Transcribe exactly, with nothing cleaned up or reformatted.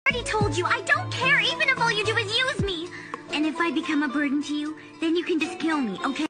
already told you, I don't care even if all you do is use me. And if I become a burden to you, then you can just kill me, okay?